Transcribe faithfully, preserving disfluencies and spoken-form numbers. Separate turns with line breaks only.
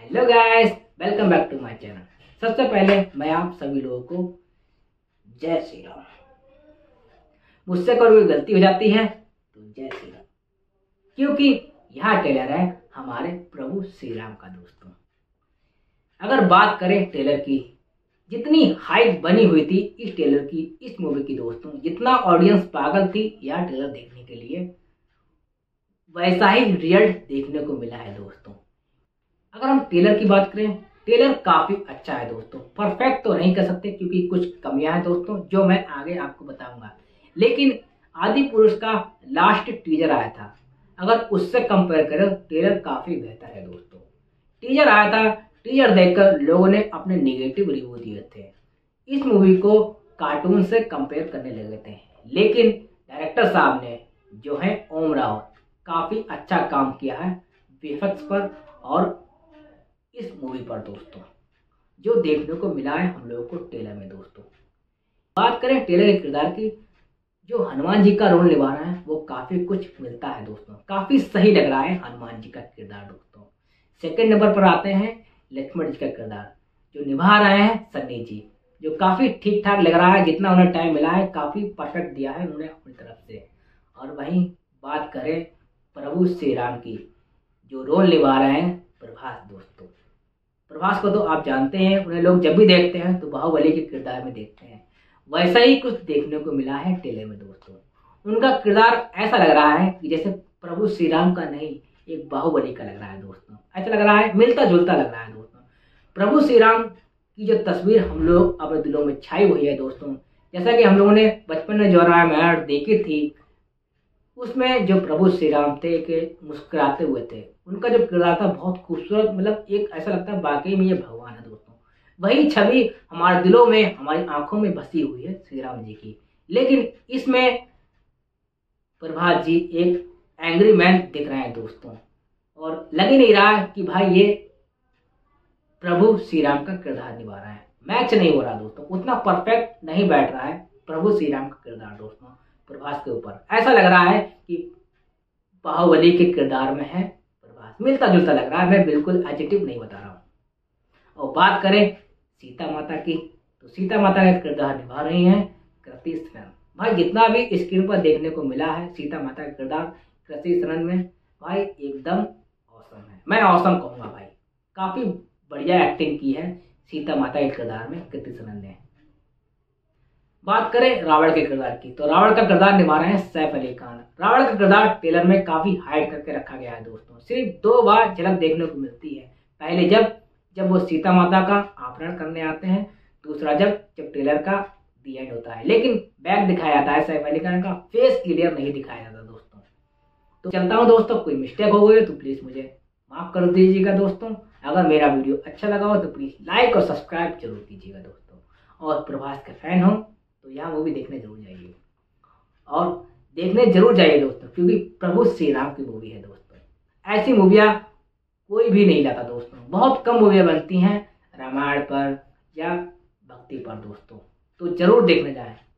Hello guys, welcome back to my channel. सबसे पहले मैं आप सभी लोगों को जय श्री राम। मुझसे कोई गलती हो जाती है तो जय श्री राम, क्योंकि यह ट्रेलर है हमारे प्रभु श्री राम का। दोस्तों, अगर बात करें ट्रेलर की, जितनी हाइप बनी हुई थी इस ट्रेलर की, इस मूवी की दोस्तों, जितना ऑडियंस पागल थी यह ट्रेलर देखने के लिए, वैसा ही रिजल्ट देखने को मिला है दोस्तों। अगर हम ट्रेलर की बात करें, ट्रेलर काफी अच्छा है दोस्तों। परफेक्ट तो नहीं कर सकते क्योंकि कुछ कमियां हैं दोस्तों, जो मैं आगे आपको बताऊंगा। लेकिन आदि पुरुष का लास्ट टीजर आया था, अगर उससे कंपेयर करें ट्रेलर काफी बेहतर है दोस्तों। टीजर आया था, टीजर देखकर लोगों ने अपने निगेटिव रिव्यू दिए थे। इस मूवी को कार्टून से कंपेयर करने लगे थे, लेकिन डायरेक्टर साहब ने जो है ओम राव, काफी अच्छा काम किया है वीएफएक्स पर और इस मूवी पर दोस्तों, जो देखने को मिला है हम लोगों को ट्रेलर में। दोस्तों, बात करें ट्रेलर के किरदार की, जो हनुमान जी का रोल निभा रहा है वो काफी कुछ मिलता है दोस्तों, काफी सही लग रहा है हनुमान जी का किरदार दोस्तों। सेकंड नंबर पर आते हैं लक्ष्मण जी का किरदार, जो निभा रहे हैं सन्नी जी, जो काफी ठीक ठाक लग रहा है। जितना उन्हें टाइम मिला है काफी परफेक्ट दिया है उन्होंने अपनी तरफ से। और वहीं बात करें प्रभु श्री राम की, जो रोल निभा रहे हैं प्रभास दोस्तों। प्रभास को तो आप जानते हैं, उन्हें लोग जब भी देखते हैं तो बाहुबली के किरदार में देखते हैं। वैसा ही कुछ देखने को मिला है ट्रेलर में दोस्तों। उनका किरदार ऐसा लग रहा है कि जैसे प्रभु श्री राम का नहीं, एक बाहुबली का लग रहा है दोस्तों। ऐसा लग रहा है, मिलता जुलता लग रहा है दोस्तों। प्रभु श्री राम की जो तस्वीर हम लोग अपने दिलों में छाई हुई है दोस्तों, जैसा कि हम लोगों ने बचपन में जो रामायण देखी थी, उसमें जो प्रभु श्री राम थे कि मुस्कुराते हुए थे, उनका जो किरदार था बहुत खूबसूरत, मतलब एक ऐसा लगता है वाकई में ये भगवान है दोस्तों। वही छवि हमारे दिलों में, हमारी आंखों में बसी हुई है श्री राम जी की। लेकिन इसमें प्रभास जी एक एंग्री मैन दिख रहे हैं दोस्तों, और लग ही नहीं रहा है कि भाई ये प्रभु श्री राम का किरदार निभा रहा है। मैच नहीं हो रहा दोस्तों, उतना परफेक्ट नहीं बैठ रहा है प्रभु श्री राम का किरदार दोस्तों प्रभास के ऊपर। ऐसा लग रहा है कि बाहुबली के किरदार में है प्रभास, मिलता जुलता लग रहा है। मैं बिल्कुल एडजेक्टिव नहीं बता रहा हूँ। और बात करें सीता माता की, तो सीता माता का किरदार निभा रही हैं कृति सेनन। भाई, जितना भी स्क्रीन पर देखने को मिला है सीता माता का किरदार कृति सेनन में, भाई एकदम औसम है। मैं औसम कहूँगा भाई, काफी बढ़िया एक्टिंग की है सीता माता के किरदार में कृति सेनन ने। बात करें रावण के किरदार की, तो रावण का किरदार निभा रहे हैं सैफ अली खान। रावण का किरदार ट्रेलर में काफी हाइड करके रखा गया है दोस्तों। सिर्फ दो बार झलक देखने को मिलती है, पहले जब जब वो सीता माता का अपहरण करने आते हैं, दूसरा जब जब ट्रेलर का दी एंड होता है। लेकिन बैक दिखाया जाता है सैफ अली खान का, फेस क्लियर नहीं दिखाया जाता दोस्तों। तो चलता हूँ दोस्तों, कोई मिस्टेक हो गई तो प्लीज मुझे माफ कर दीजिएगा दोस्तों। अगर मेरा वीडियो अच्छा लगा हो तो प्लीज लाइक और सब्सक्राइब जरूर कीजिएगा दोस्तों। और प्रभास के फैन हो तो यह मूवी देखने जरूर जाइए, और देखने जरूर जाइए दोस्तों, क्योंकि प्रभु श्री राम की मूवी है दोस्तों। ऐसी मूवियाँ कोई भी नहीं लाता दोस्तों, बहुत कम मूवियाँ बनती हैं रामायण पर या भक्ति पर दोस्तों, तो जरूर देखने जाएं।